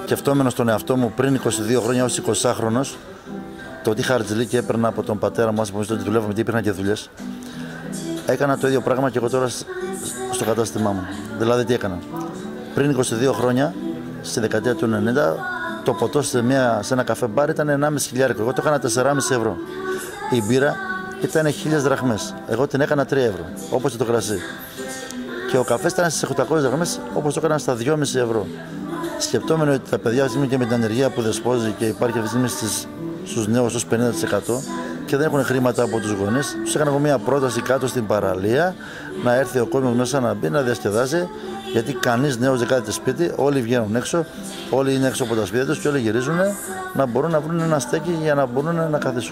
σκεφτόμενος τον εαυτό μου πριν 22 χρόνια ως 20χρονος, το τι χαρτζηλίκι έπαιρνα από τον πατέρα μου, ότι δουλεύαμε, τι υπήρχαν και δουλειές. Έκανα το ίδιο πράγμα και εγώ τώρα στο κατάστημά μου. Δηλαδή τι έκανα. Πριν 22 χρόνια, στη δεκαετία του 90, το ποτό σε ένα καφέ μπάρ ήταν 1,5 χιλιάρικο. Εγώ το έκανα 4,5 ευρώ. Η μπύρα ήταν 1.000 δραχμές. Εγώ την έκανα 3 ευρώ, όπως και το κρασί. Και ο καφές ήταν στις 800 δραχμές, όπως το έκανα στα 2,5 ευρώ. Σκεπτόμενοι ότι τα παιδιά αυτή και με την ανεργία που δεσπόζει και υπάρχει αυτή τη στιγμή στους νέους ως 50% και δεν έχουν χρήματα από τους γονείς, τους έκανα εγώ μια πρόταση κάτω στην παραλία να έρθει ο κόσμος μέσα να μπει, να διασκεδάσει. Γιατί κανείς νέος δεν κάθεται σπίτι, όλοι βγαίνουν έξω, όλοι είναι έξω από τα σπίτια τους και όλοι γυρίζουν να μπορούν να βρουν ένα στέκι για να μπορούν να καθίσουν.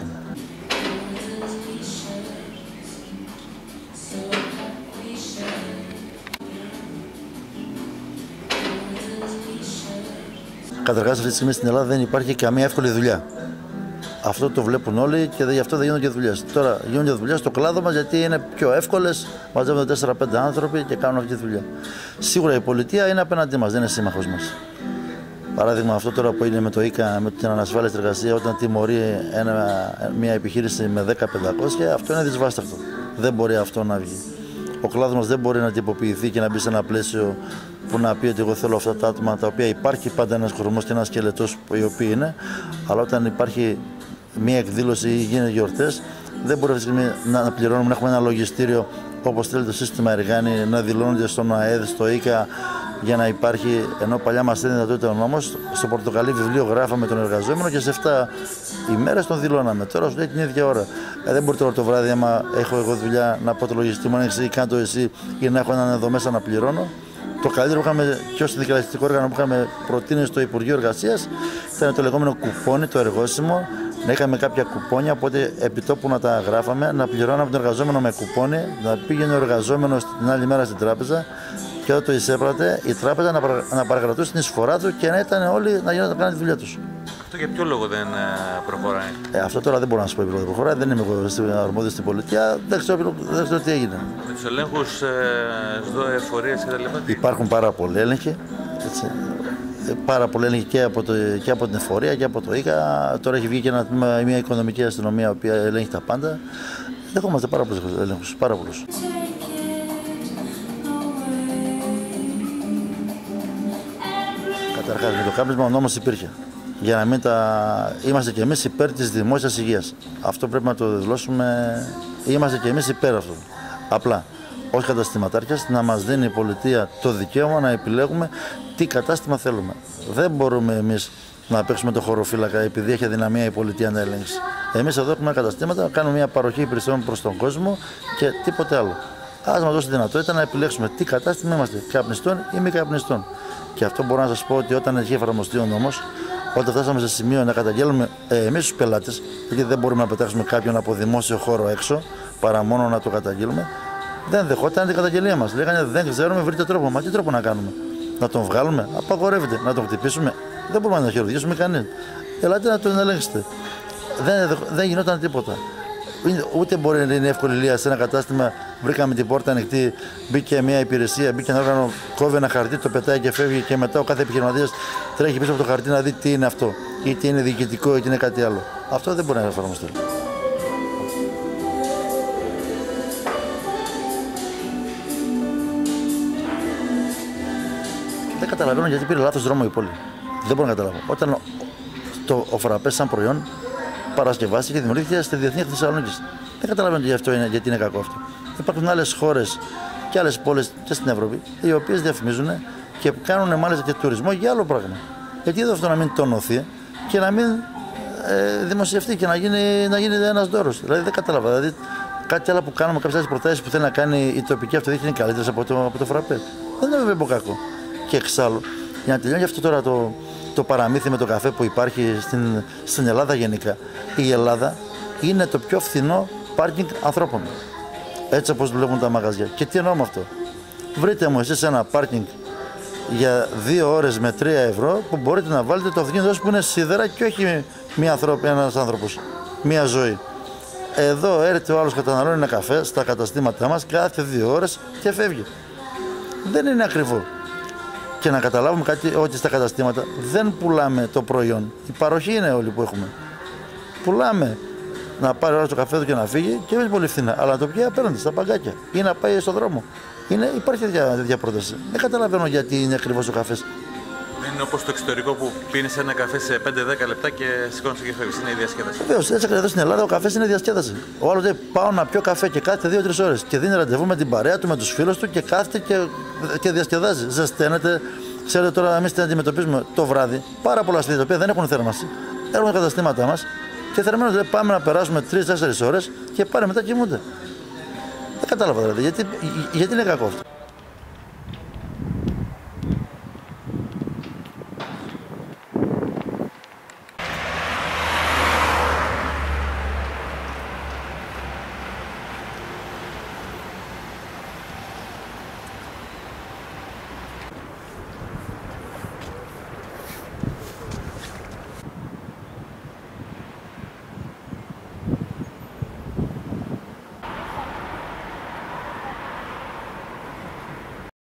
Καταρχάς, αυτή τη στιγμή στην Ελλάδα δεν υπάρχει καμία εύκολη δουλειά. Αυτό το βλέπουν όλοι και γι' αυτό δεν γίνονται και δουλειές. Τώρα γίνονται δουλειές στο κλάδο μας γιατί είναι πιο εύκολες, μαζεύονται 4-5 άνθρωποι και κάνουν αυτή τη δουλειά. Σίγουρα η πολιτεία είναι απέναντί μας, δεν είναι σύμμαχος μας. Παράδειγμα, αυτό τώρα που είναι με το ΙΚΑ, με την ανασφάλιστη εργασία, όταν τιμωρεί μια επιχείρηση με 10-500, αυτό είναι δυσβάσταχτο. Δεν μπορεί αυτό να βγει. Ο κλάδος μας δεν μπορεί να τυποποιηθεί και να μπει σε ένα πλαίσιο που να πει ότι εγώ θέλω αυτά τα άτομα, τα οποία υπάρχει πάντα ένας κορμός και ένας σκελετός οι οποίοι είναι, αλλά όταν υπάρχει μία εκδήλωση ή γίνονται γιορτές, δεν μπορεί αυτή τη στιγμή να πληρώνουμε, να έχουμε ένα λογιστήριο όπως θέλει το σύστημα Εργάνη, να δηλώνονται στον ΑΕΔ, στο ΙΚΑ για να υπάρχει, ενώ παλιά μας έδινε δυνατότητα ο νόμος, στο πορτοκαλί βιβλίο γράφαμε τον εργαζόμενο και σε 7 ημέρες τον δηλώναμε. Τώρα σου λέει την ίδια ώρα. Δεν μπορεί τώρα το βράδυ, άμα έχω εγώ δουλειά, να πω το λογιστή μου, εσύ κάνω το εσύ ή να έχω έναν εδώ μέσα να πληρώνω. Το καλύτερο που είχαμε και ως συνδικαλιστικό όργανο που είχαμε προτείνει στο Υπουργείο Εργασίας ήταν το λεγόμενο κουπόνι, το εργόσιμο. Να είχαμε κάποια κουπόνια, οπότε επιτόπου να τα γράφαμε, να πληρώναμε τον εργαζόμενο με κουπόνι, να πήγαινε ο εργαζόμενος την άλλη μέρα στην τράπεζα και όταν το εισέπρατε, η τράπεζα να παρακρατούσε την εισφορά του και να ήταν όλοι να γίνουν να κάνουν τη δουλειά τους. Αυτό για ποιο λόγο δεν προχωράει? Αυτό τώρα δεν μπορώ να σου πω επειδή δεν προχωράει, δεν είμαι εγώ αρμόδιος στην πολιτεία, δεν ξέρω τι έγινε. Με τους ελέγχους εφορίες και τα λοιπά. Υπάρχουν πάρα πολλοί έλεγχοι. Έτσι. Πάρα πολλοί έλεγχοι και από την εφορία και από το ΙΚΑ. Τώρα έχει βγει και μια οικονομική αστυνομία η οποία ελέγχει τα πάντα. Δεχόμαστε πάρα πολλούς ελέγχους. Πάρα πολλούς. Καταρχάς, με το κάπνισμα ο νόμος υπήρχε. Για να μην είμαστε κι εμείς υπέρ της δημόσιας υγείας. Αυτό πρέπει να το δηλώσουμε. Είμαστε κι εμείς υπέρ αυτού. Απλά, ως καταστηματάρχες, να μας δίνει η πολιτεία το δικαίωμα να επιλέγουμε τι κατάστημα θέλουμε. Δεν μπορούμε εμείς να παίξουμε το χωροφύλακα επειδή έχει αδυναμία η πολιτεία να ελέγξει. Εμείς εδώ έχουμε καταστήματα, κάνουμε μια παροχή υπηρεσιών προς τον κόσμο και τίποτε άλλο. Ας μας δώσει τη δυνατότητα να επιλέξουμε τι κατάστημα είμαστε, καπνιστών ή μη καπνιστών. Και αυτό μπορώ να σας πω ότι όταν έχει εφαρμοστεί ο νόμος, όταν φτάσαμε σε σημείο να καταγγέλνουμε εμείς τους πελάτες, γιατί δεν μπορούμε να πετάξουμε κάποιον από δημόσιο χώρο έξω, παρά μόνο να το καταγγείλουμε, δεν δεχόταν την καταγγελία μας. Λέγανε δεν ξέρουμε, βρείτε τρόπο. Μα τι τρόπο να κάνουμε? Να τον βγάλουμε? Απαγορεύεται. Να τον χτυπήσουμε? Δεν μπορούμε να τον χειροδικήσουμε κανέναν. Ελάτε να τον ελέγξετε. Δεν γινόταν τίποτα. Ούτε μπορεί να είναι εύκολη λύση σε ένα κατάστημα. Βρήκαμε την πόρτα ανοιχτή, μπήκε μια υπηρεσία, μπήκε ένα όργανο, κόβει ένα χαρτί, το πετάει και φεύγει και μετά ο κάθε επιχειρηματίας τρέχει πίσω από το χαρτί να δει τι είναι αυτό, ή τι είναι διοικητικό ή τι είναι κάτι άλλο. Αυτό δεν μπορεί να εφαρμοστεί. Δεν καταλαβαίνω γιατί πήρε λάθος δρόμο η πόλη. Δεν μπορώ να καταλάβω. Όταν ο φραπέ σαν προϊόν παρασκευάστηκε και δημιουργήθηκε στη Διεθνή Έκθεση Θεσσαλονίκης. Δεν καταλαβαίνω γιατί είναι κακό αυτό. Υπάρχουν άλλες χώρες και άλλες πόλεις και στην Ευρώπη οι οποίες διαφημίζουν και κάνουν μάλιστα και τουρισμό για άλλο πράγμα. Γιατί εδώ αυτό να μην τονωθεί και να μην δημοσιευτεί και να γίνει ένας δώρος. Δηλαδή δεν καταλαβαίνω. Δηλαδή, κάτι άλλο που κάνουμε, κάποιες άλλες προτάσεις που θέλει να κάνει η τοπική αυτοδιοίκηση είναι καλύτερες από το φραπέ. Δεν είναι βέβαια κακό. Και εξάλλου, για να τελειώνει αυτό τώρα το παραμύθι με το καφέ που υπάρχει στην Ελλάδα γενικά, η Ελλάδα είναι το πιο φθηνό πάρκινγκ ανθρώπων. Έτσι όπως δουλεύουν τα μαγαζιά. Και τι εννοώ με αυτό? Βρείτε μου εσείς ένα πάρκινγκ για 2 ώρες με 3 ευρώ που μπορείτε να βάλετε το αυτοκίνητο που είναι σίδερα και όχι ένας άνθρωπος, μία ζωή. Εδώ έρχεται ο άλλος, καταναλώνει ένα καφέ στα καταστήματά μας κάθε 2 ώρες και φεύγει. Δεν είναι ακριβό. Και να καταλάβουμε κάτι, ότι στα καταστήματα δεν πουλάμε το προϊόν. Η παροχή είναι όλη που έχουμε. Πουλάμε να πάρει ώρα το καφέ του και να φύγει και δεν πολύ φθηνά. Αλλά το πιει απέναντι στα μπαγκάκια ή να πάει στον δρόμο. Υπάρχει τέτοια πρόταση. Δεν καταλαβαίνω γιατί είναι ακριβώς ο καφές. Δεν είναι όπως στο εξωτερικό που πίνεις ένα καφέ σε 5-10 λεπτά και σηκώνεσαι και φεύγεις. Είναι η διασκέδαση. Βεβαίως, έτσι ακριβώς στην Ελλάδα ο καφές είναι διασκέδαση. Ο άλλος λέει: πάω να πιω καφέ και κάθεται 2-3 ώρες. Και δίνει ραντεβού με την παρέα του, με τους φίλους του και κάθεται και διασκεδάζει. Ζεσταίνεται. Ξέρετε τώρα, εμείς την αντιμετωπίζουμε το βράδυ. Πάρα πολλά σπίτια τα οποία δεν έχουν θέρμανση. Έρχονται τα καταστήματά μας και θερμαίνονται. Δηλαδή, πάμε να περάσουμε 3-4 ώρες και πάνε μετά κοιμούνται. Δεν κατάλαβα δηλαδή γιατί είναι κακό αυτό.